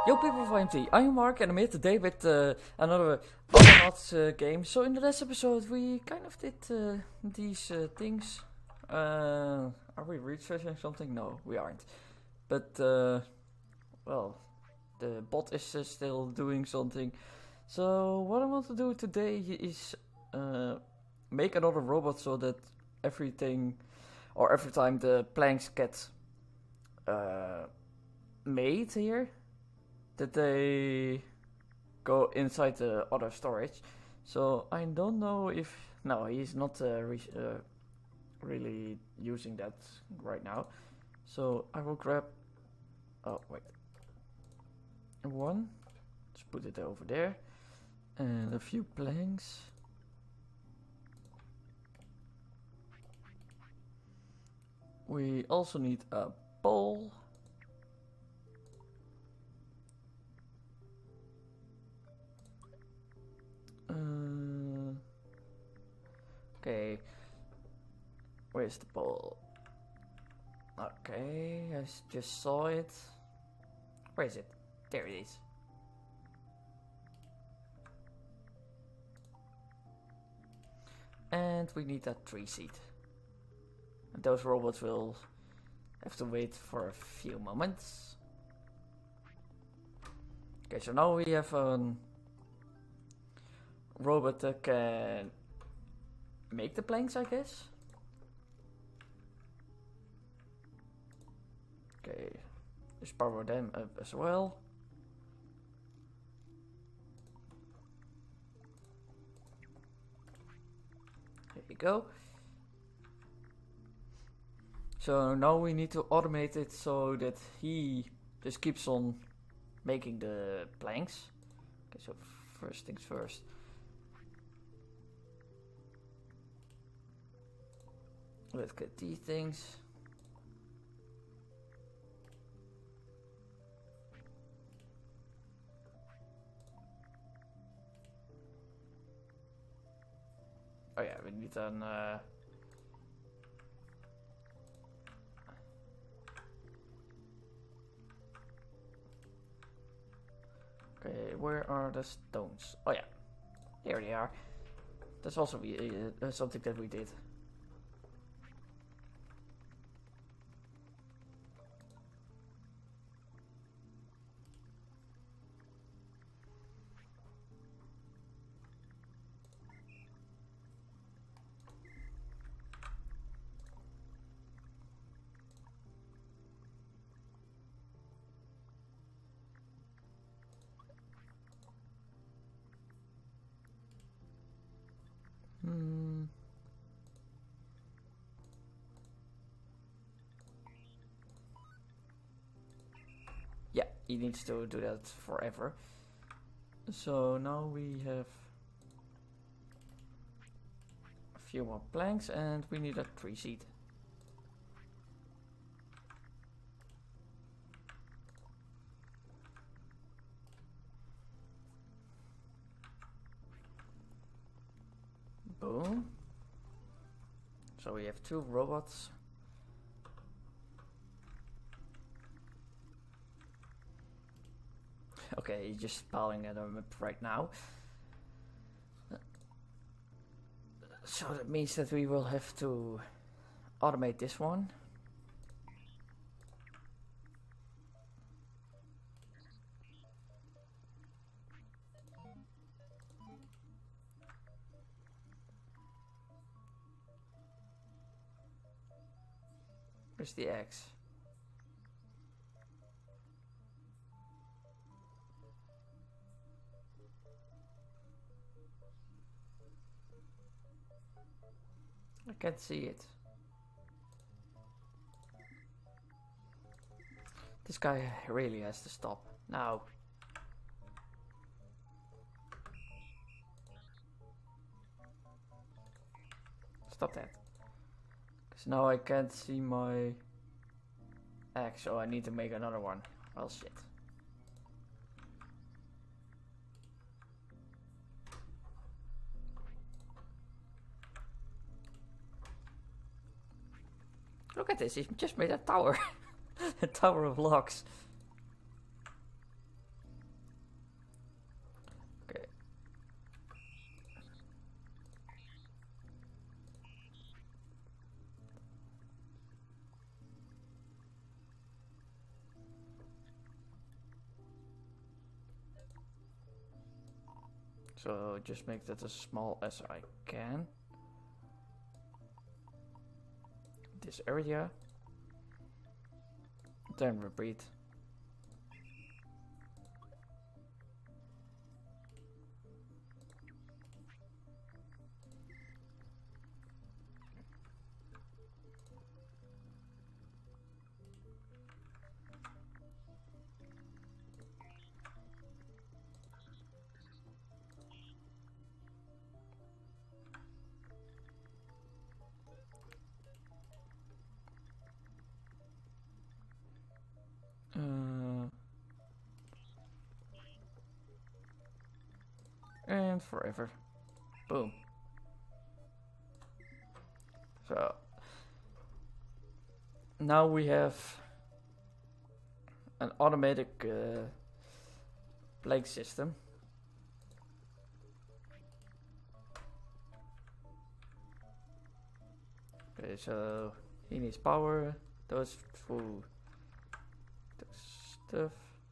Yo people of IMT, I'm Mark and I'm here today with another Autonauts game. So in the last episode we kind of did these things. Are we researching something? No, we aren't. But, well, the bot is still doing something. So what I want to do today is make another robot so that everything, or every time the planks get made here, that they go inside the other storage. So I don't know if... No, he's not really using that right now. So I will grab... Oh, wait. One. Let's put it over there. And a few planks. We also need a pole. Okay, where's the ball? Okay, I just saw it. Where is it? There it is. And we need that tree seed. And those robots will have to wait for a few moments. Okay, so now we have a robot that can make the planks, I guess. Okay, just power them up as well. There you go. So now we need to automate it so that he just keeps on making the planks. Okay, so first things first. Let's get these things. Oh yeah, we need an okay, where are the stones? Oh yeah, here they are. That's also something that we did. Yeah, he needs to do that forever. So now we have a few more planks and we need a tree seed. Boom. So we have two robots. Okay, he's just spouting at them right now. So that means that we will have to automate this one. Where's the axe? I can't see it. This guy really has to stop now. Stop that. Because now I can't see my axe, so I need to make another one. Well, shit. Look at this, he just made a tower. A tower of logs. So just make that as small as I can. This area. Then repeat. And forever. Boom. So now we have an automatic plague system. Okay, so he needs power, those food, those stuff.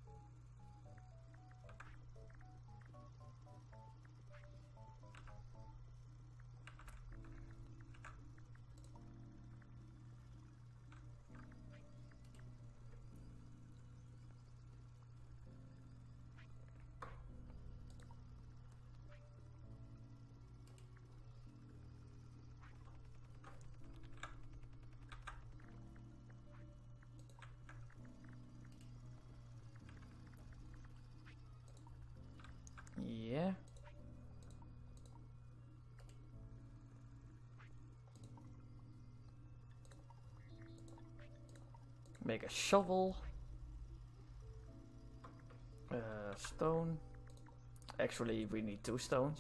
Yeah. Make a shovel. Stone. Actually, we need 2 stones.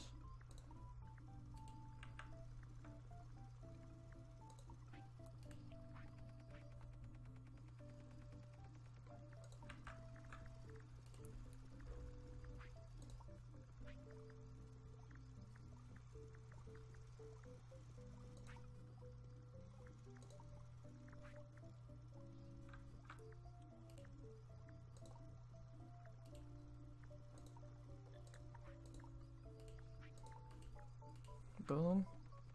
Boom.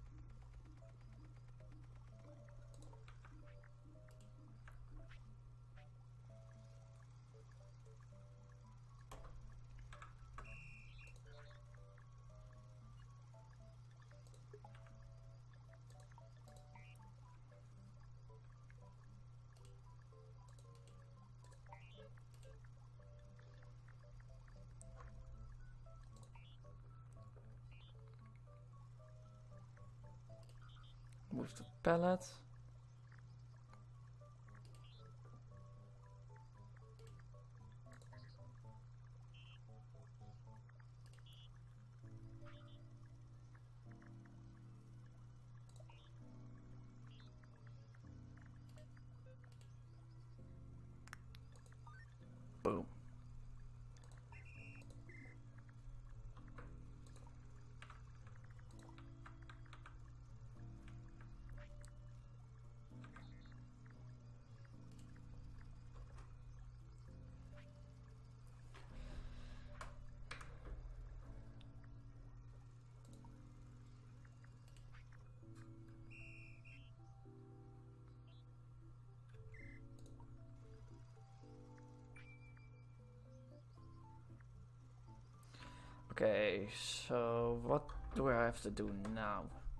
Move the pallet. Boom. Okay, so what do I have to do now?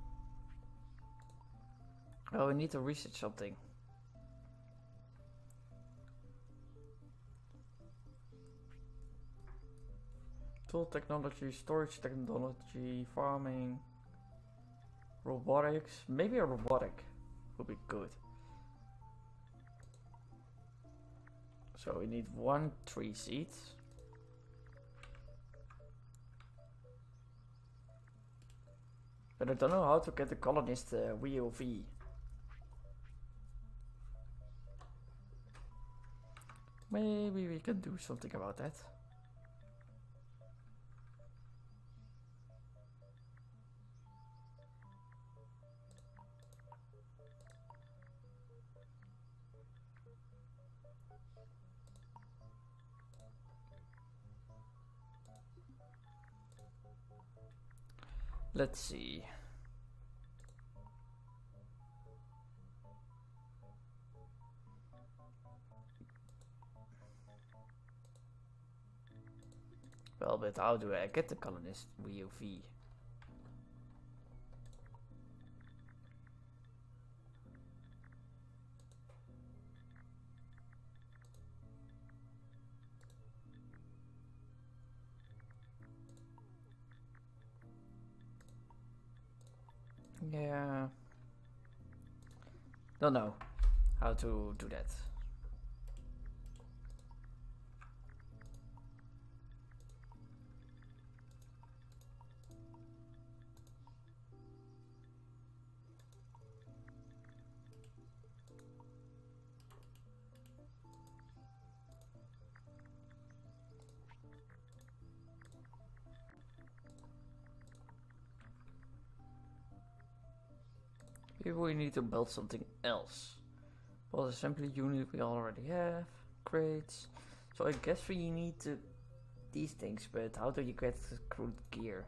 Oh, I need to research something. Tool technology, storage technology, farming, robotics. Maybe a robotic would be good. So we need 1 tree seed. But I don't know how to get the colonist VOV. Maybe we can do something about that. Let's see. Well, but how do I get the colonist VOV? Yeah. Don't know how to do that. Maybe we need to build something else. Well, assembly unit we already have. Crates. So I guess we need these things, but how do you get crude gear?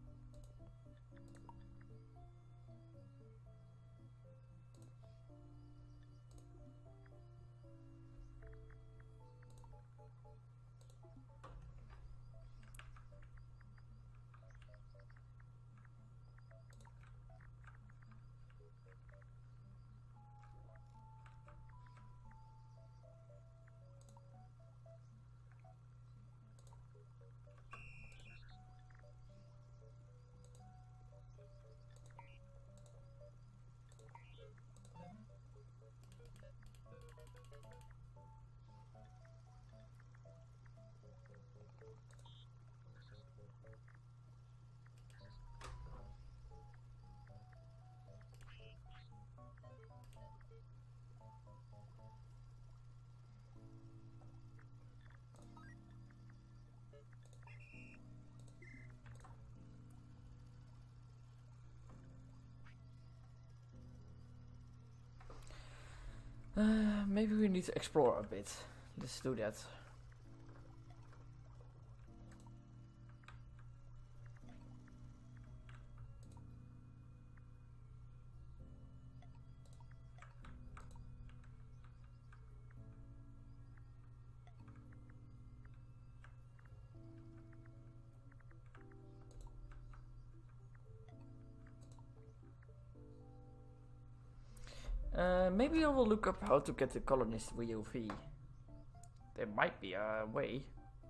Maybe we need to explore a bit. Let's do that. Maybe I will look up how to get the colonist VOV. There might be a way.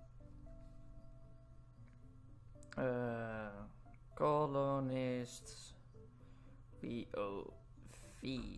Colonists VOV.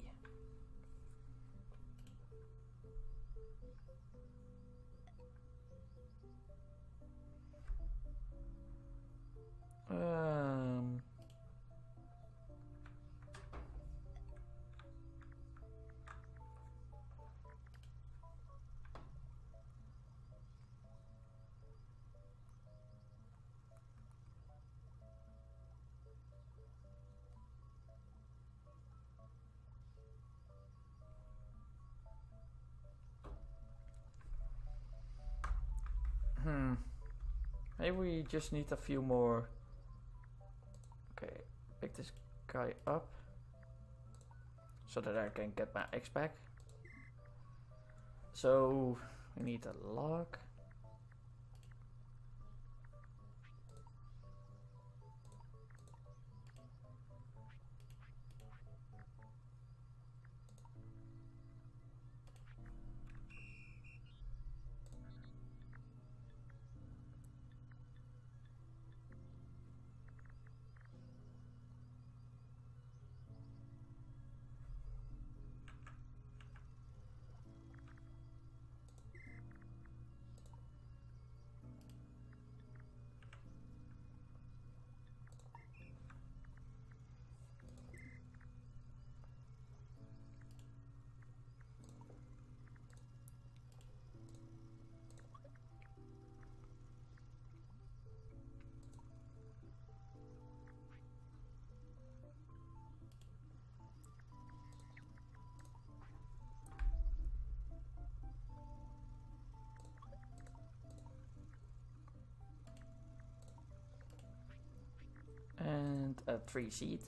Maybe we just need a few more. Okay, pick this guy up so that I can get my X back. So we need a lock. and a 3 seed.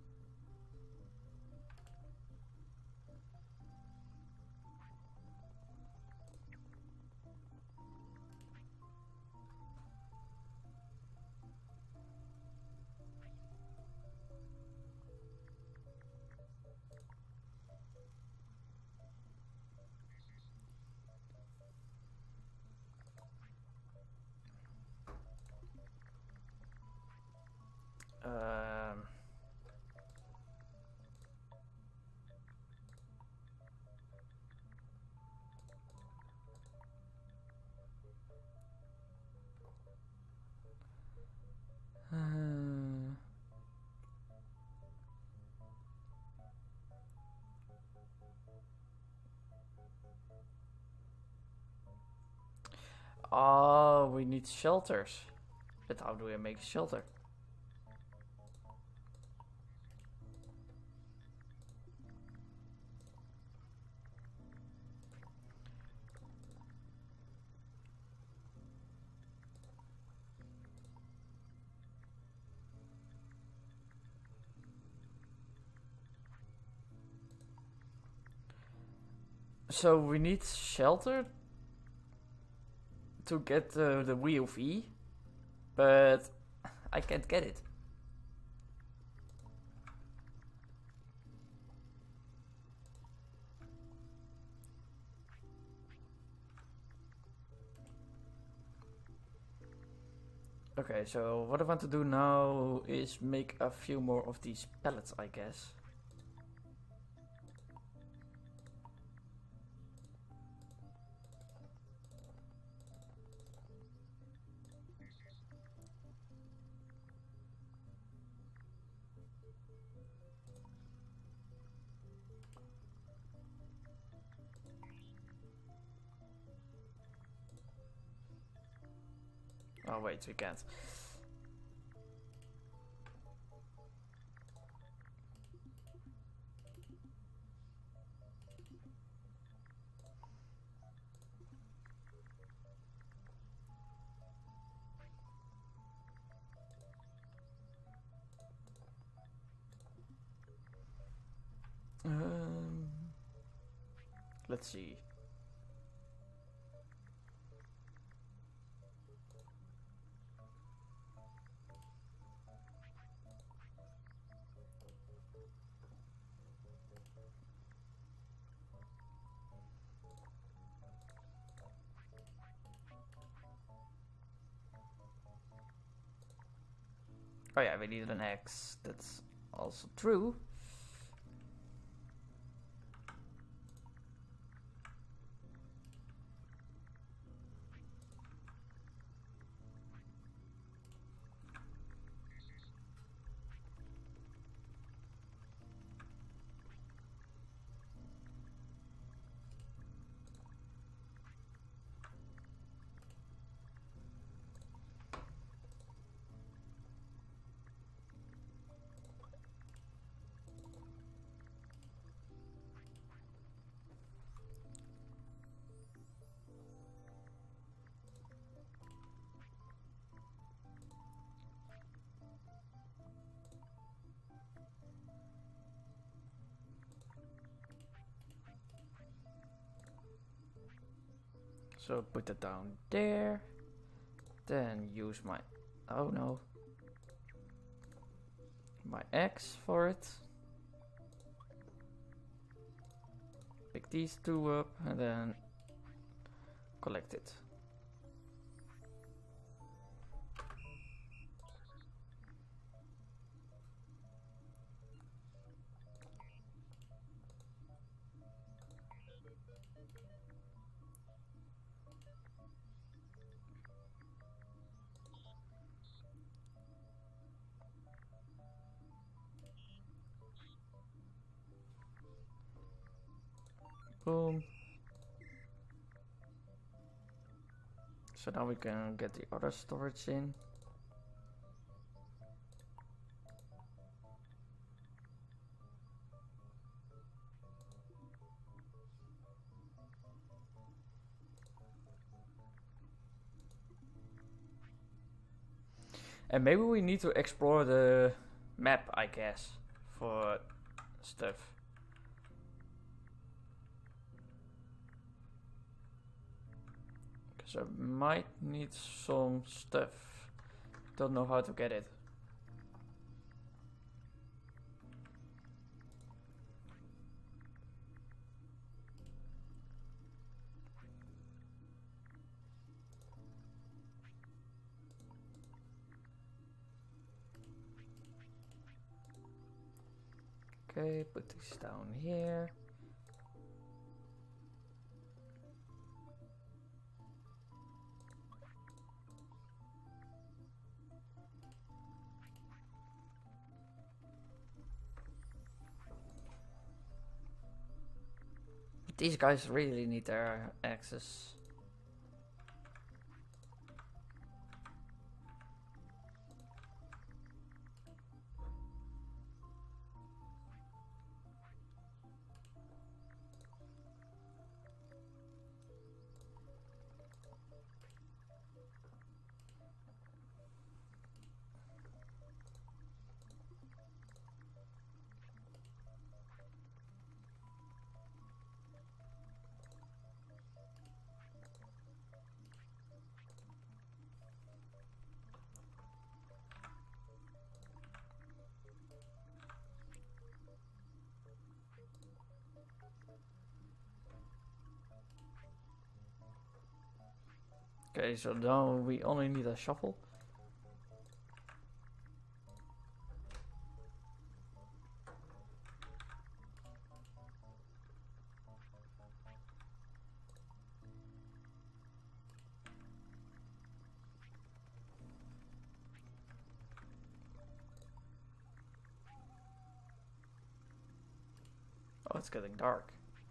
Oh, we need shelters. But how do we make a shelter? So we need shelter to get the wheel V, but I can't get it. Okay, so what I want to do now is make a few more of these pellets, I guess. Oh wait, we can't. Let's see. Oh yeah, we needed an X. That's also true. So put it down there. Then use my, oh no, my X for it. Pick these two up and then collect it. Boom. So now we can get the other storage in. And maybe we need to explore the map, I guess, for stuff. Because I might need some stuff. Don't know how to get it. Okay, put this down here. These guys really need their access. Okay, so now we only need a shovel. Oh, it's getting dark.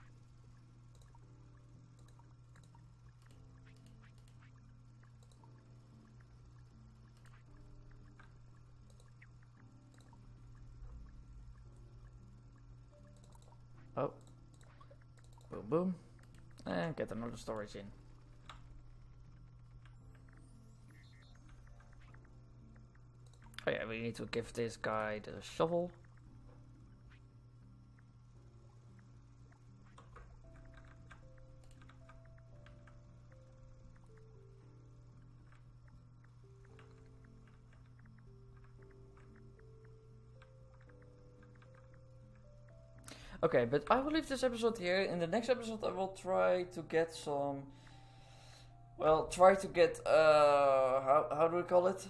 Oh. Boom, boom. And get another storage in. Oh yeah, we need to give this guy the shovel. Okay, but I will leave this episode here. In the next episode I will try to get some... Well, try to get... how do we call it?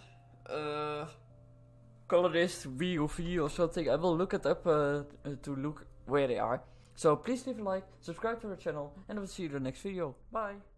Colorist VOV or something. I will look it up to look where they are. So please leave a like, subscribe to our channel, and I will see you in the next video. Bye!